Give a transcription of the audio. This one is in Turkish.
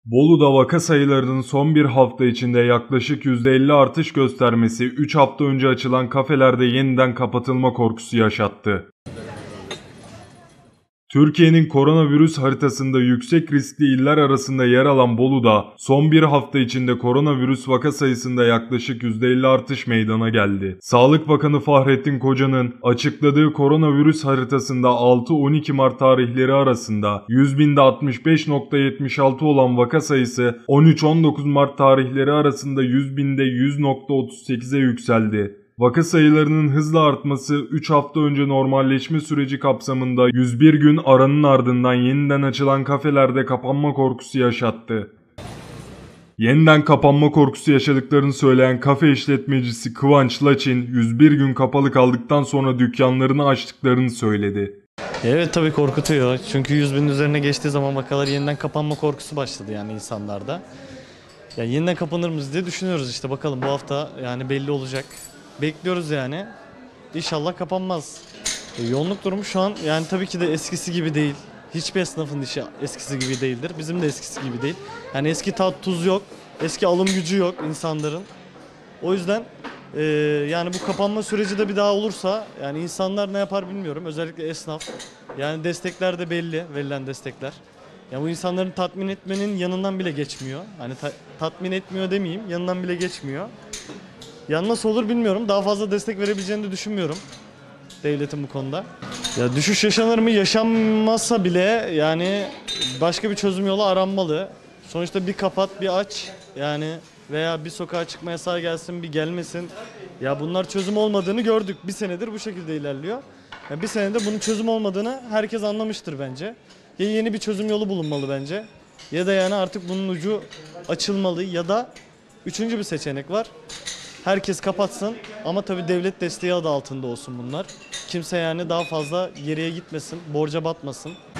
Bolu'da vaka sayılarının son bir hafta içinde yaklaşık %50 artış göstermesi 3 hafta önce açılan kafelerde yeniden kapatılma korkusu yaşattı. Türkiye'nin koronavirüs haritasında yüksek riskli iller arasında yer alan Bolu'da son bir hafta içinde koronavirüs vaka sayısında yaklaşık %50 artış meydana geldi. Sağlık Bakanı Fahrettin Koca'nın açıkladığı koronavirüs haritasında 6-12 Mart tarihleri arasında 100.000'de 65.76 olan vaka sayısı 13-19 Mart tarihleri arasında 100.000'de 100.38'e yükseldi. Vaka sayılarının hızla artması 3 hafta önce normalleşme süreci kapsamında 101 gün aranın ardından yeniden açılan kafelerde kapanma korkusu yaşattı. Yeniden kapanma korkusu yaşadıklarını söyleyen kafe işletmecisi Kıvanç Laçin, 101 gün kapalı kaldıktan sonra dükkanlarını açtıklarını söyledi. Evet, tabii korkutuyor. Çünkü 100.000'in üzerine geçtiği zaman vakalar yeniden kapanma korkusu başladı yani insanlarda. Ya yeniden kapanır mıyız diye düşünüyoruz işte, bakalım bu hafta yani belli olacak. Bekliyoruz yani. İnşallah kapanmaz. Yoğunluk durumu şu an yani tabii ki de eskisi gibi değil. Hiçbir esnafın işi eskisi gibi değildir. Bizim de eskisi gibi değil. Yani eski tat tuz yok. Eski alım gücü yok insanların. O yüzden yani bu kapanma süreci de bir daha olursa yani insanlar ne yapar bilmiyorum. Özellikle esnaf. Yani destekler de belli, verilen destekler. Ya bu insanların tatmin etmenin yanından bile geçmiyor. Hani tatmin etmiyor demeyeyim, yanından bile geçmiyor. Yani nasıl olur bilmiyorum. Daha fazla destek verebileceğini de düşünmüyorum devletin bu konuda. Ya düşüş yaşanır mı? Yaşanmazsa bile yani başka bir çözüm yolu aranmalı. Sonuçta bir kapat, bir aç yani, veya bir sokağa çıkma yasağı gelsin, bir gelmesin. Ya bunlar çözüm olmadığını gördük. Bir senedir bu şekilde ilerliyor. Ya bir senedir bunun çözüm olmadığını herkes anlamıştır bence. Ya yeni bir çözüm yolu bulunmalı bence. Ya da yani artık bunun ucu açılmalı, ya da üçüncü bir seçenek var. Herkes kapatsın ama tabii devlet desteği adı altında olsun bunlar. Kimse yani daha fazla geriye gitmesin, borca batmasın.